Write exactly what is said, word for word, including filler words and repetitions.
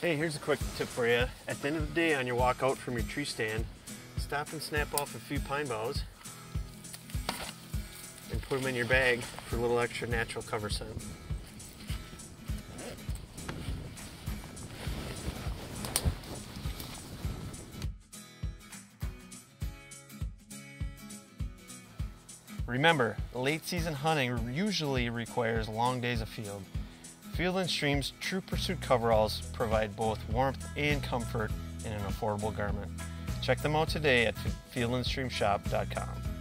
Hey, here's a quick tip for you. At the end of the day, on your walk out from your tree stand, stop and snap off a few pine boughs and put them in your bag for a little extra natural cover scent. Remember, late season hunting usually requires long days of field. Field and Stream's True Pursuit coveralls provide both warmth and comfort in an affordable garment. Check them out today at field and stream shop dot com.